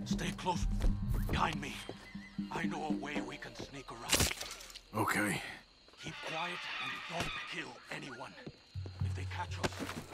Stay close. Behind me. I know a way we can sneak around. Okay. Keep quiet and don't kill anyone. If they catch us,